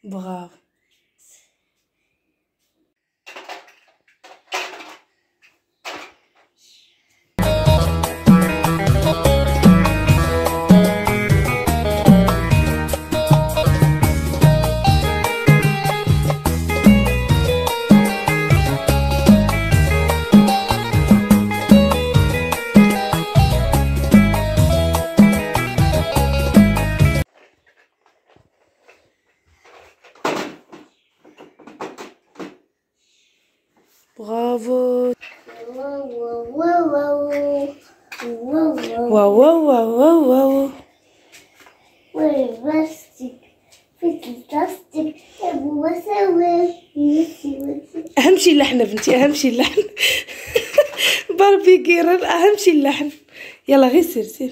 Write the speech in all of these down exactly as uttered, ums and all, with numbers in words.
برافو. برافو. واو واو واو واو واو واو واو واو واو. وين بلاستيك في البلاستيك ابو وسوي يسوي. اهم شي اللحن بنتي، اهم شي اللحن. باربي جيرل اهم شي اللحن. يلا غير سير سير.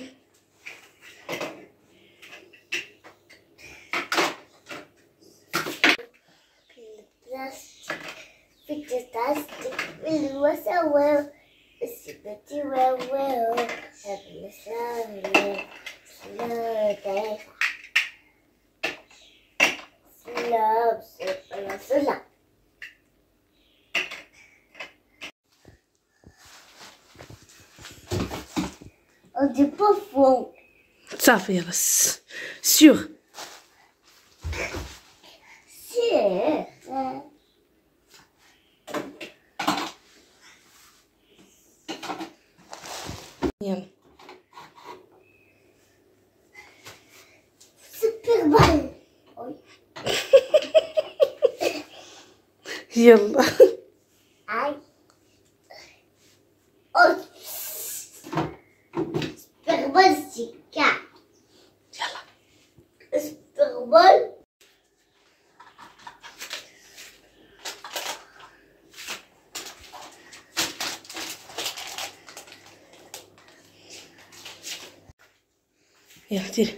في البلاستيك الوسوي السبتي واو واو هبل سلام سلام تعيش سلام سلام سلام. On dit pas faux. صافي يلا سيغ. C'est يلا super ball. يلا. Aïe. Oh. Super ball c'est quatre. يلا Super ball. يلا ديري.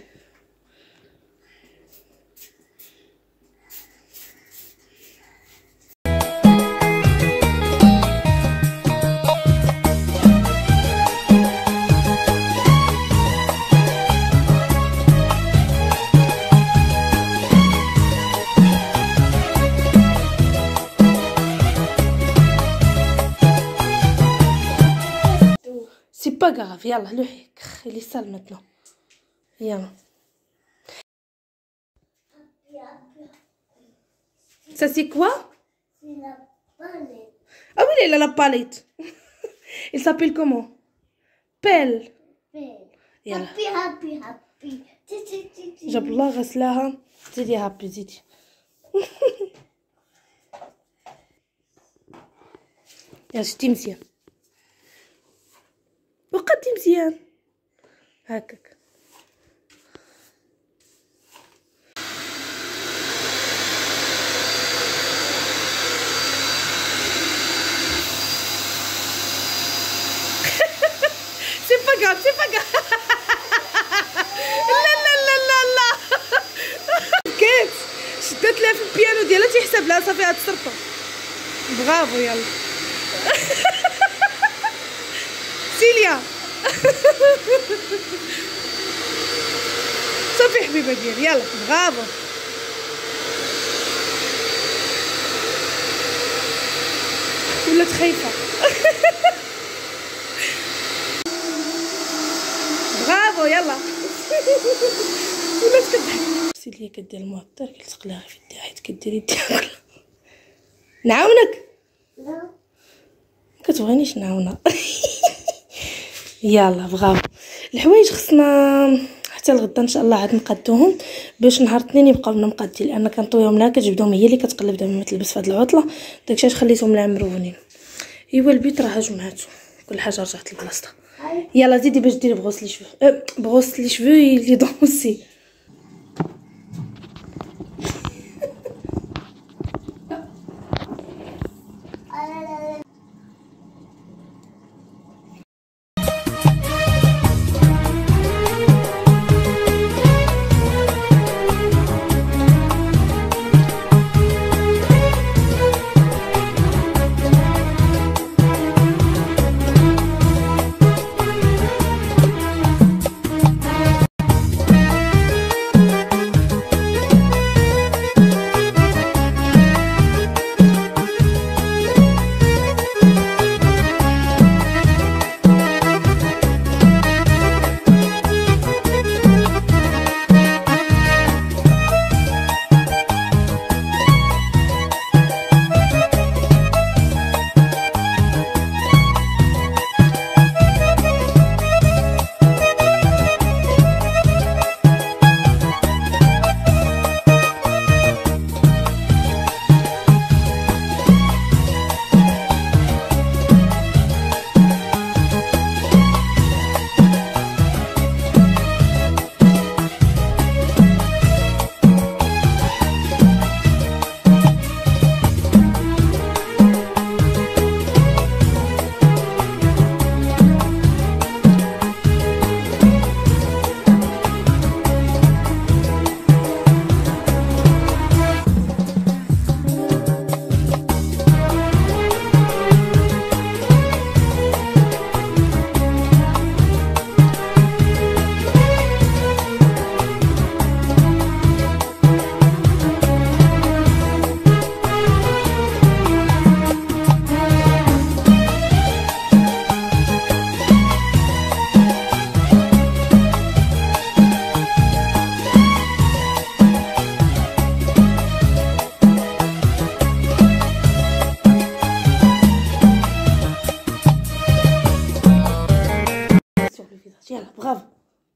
سي با غاف. يلا لوحي خلي سال ماتنو. يلا ça c'est quoi? C'est la palette. Ah oui, elle a la palette. Il s'appelle comment? Pelle. يلا Happy happy happy. تي تي تي تي. جاب الله غسلاها. زيدي هابي زيدي. يلا شتي مزيان وقدي مزيان هكاك. سي با غاف سي با غاف. لا لا لا لا لا. بكات شدات لها في البيانو ديالها تيحسب لها صافي هاد السرطه. برافو يلا. سيليا. صافي حبيبه ديالي يلا برافو. ولات خايفه. برافو يلا. ولات كضحك. سيليا كدير المعطر كيلصق لها في يديها حيت كديري يديها. نعاونك؟ لا. كتبغينيش نعاونها. يلا برافو. الحوايج خصنا حتى الغدا ان شاء الله عاد نقادوهم باش نهار الاثنين يبقاو لنا مقادين، لان كنطويهم لها كتجبدهم هي اللي كتقلب دابا ما تلبس في هاد العطله. داكشي علاش خليتهم لها مرونين. ايوا البيت راه جمعاتو كل حاجه رجعت لبلاصتها. يلا زيدي باش ديري بغوص لي شفو أه بغوص لي شفو لي دون اوسي.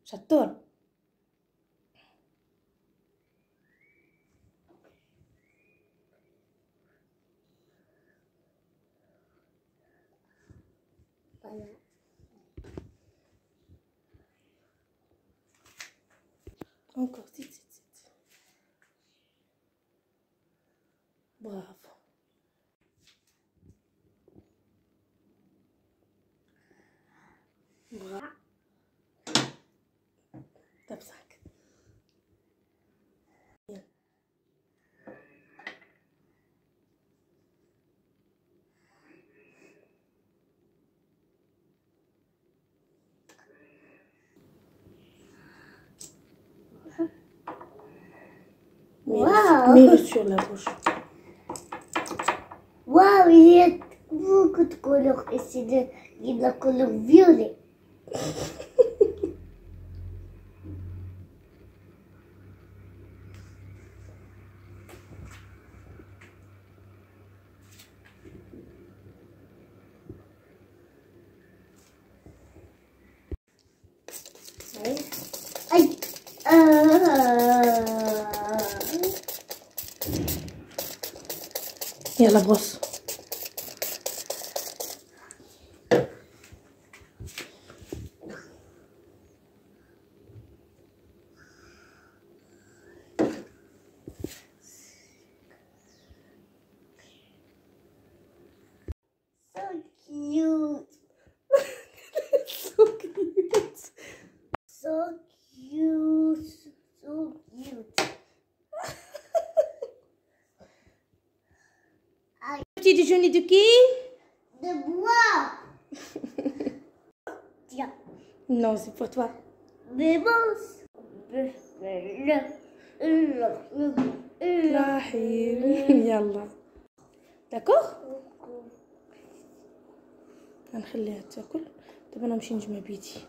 شطور. encore زيد زيد زيد. برافو. برافو. طب صاك. Wow. Mets-le sur la bouche. Waouh, il y a beaucoup de couleurs ici. De, il y a de la couleur violet. Aïe. Euh... يلا بروس. So cute. So cute. So cute. So cute. Petit déjeuner de qui? De bois. Tiens. Non, c'est pour toi. Bébos. رحيم. يلا. داكوغ. غنخليها تاكل. دابا انا نمشي نجمع بيتي.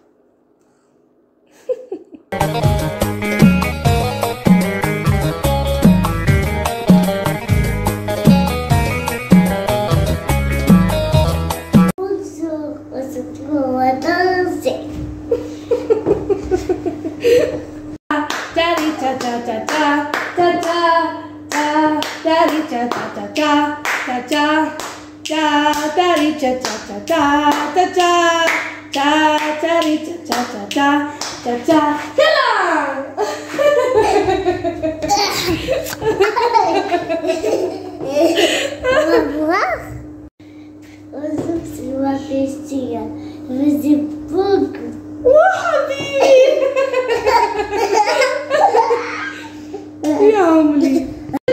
يا عمري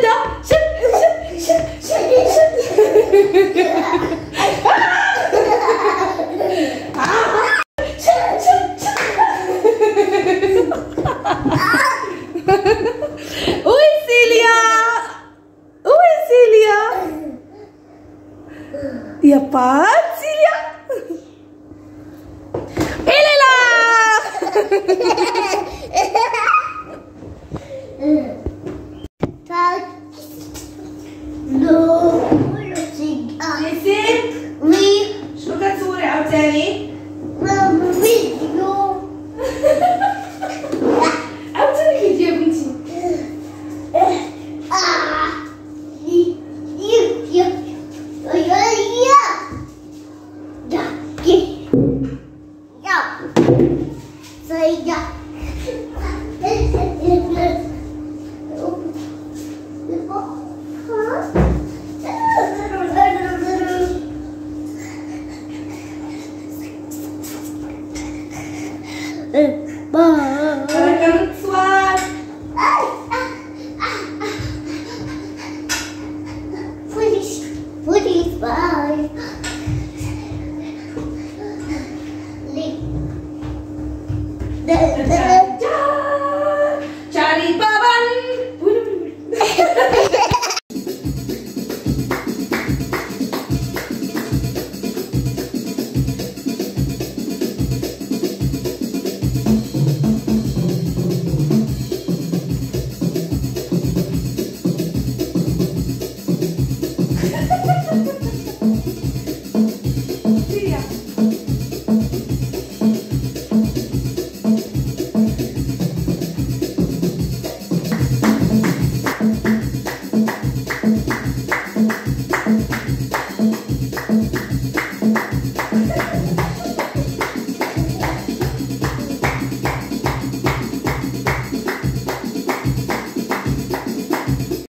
وي سيليا وي سيليا يا باي